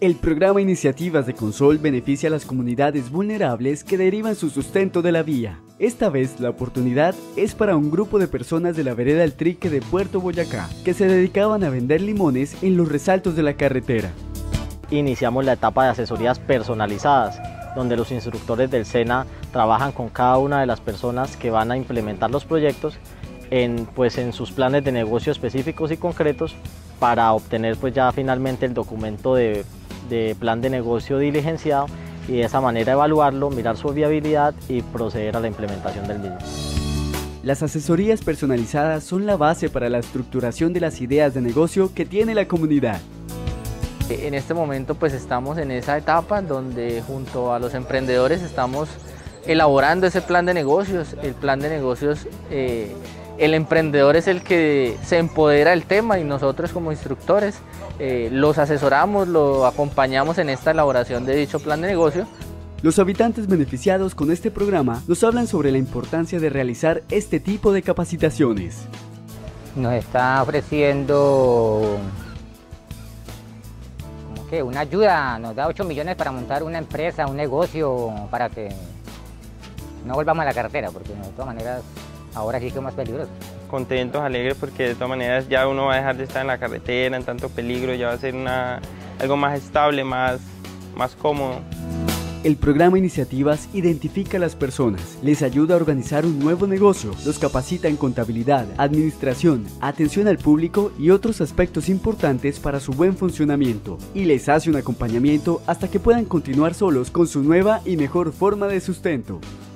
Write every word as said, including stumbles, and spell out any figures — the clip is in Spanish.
El programa Iniciativas de Consol beneficia a las comunidades vulnerables que derivan su sustento de la vía. Esta vez la oportunidad es para un grupo de personas de la vereda El Trique de Puerto Boyacá, que se dedicaban a vender limones en los resaltos de la carretera. Iniciamos la etapa de asesorías personalizadas, donde los instructores del SENA trabajan con cada una de las personas que van a implementar los proyectos en, pues, en sus planes de negocio específicos y concretos para obtener pues, ya finalmente el documento de, de plan de negocio diligenciado y de esa manera evaluarlo, mirar su viabilidad y proceder a la implementación del mismo. Las asesorías personalizadas son la base para la estructuración de las ideas de negocio que tiene la comunidad. En este momento pues estamos en esa etapa donde junto a los emprendedores estamos elaborando ese plan de negocios. El plan de negocios, eh, el emprendedor es el que se empodera del tema y nosotros como instructores eh, los asesoramos, lo acompañamos en esta elaboración de dicho plan de negocio. Los habitantes beneficiados con este programa nos hablan sobre la importancia de realizar este tipo de capacitaciones. Nos está ofreciendo una ayuda, nos da ocho millones para montar una empresa, un negocio, para que no volvamos a la carretera, porque de todas maneras ahora sí que es más peligroso. Contentos, alegres, porque de todas maneras ya uno va a dejar de estar en la carretera, en tanto peligro, ya va a ser una, algo más estable, más, más cómodo. El programa Iniciativas identifica a las personas, les ayuda a organizar un nuevo negocio, los capacita en contabilidad, administración, atención al público y otros aspectos importantes para su buen funcionamiento, y les hace un acompañamiento hasta que puedan continuar solos con su nueva y mejor forma de sustento.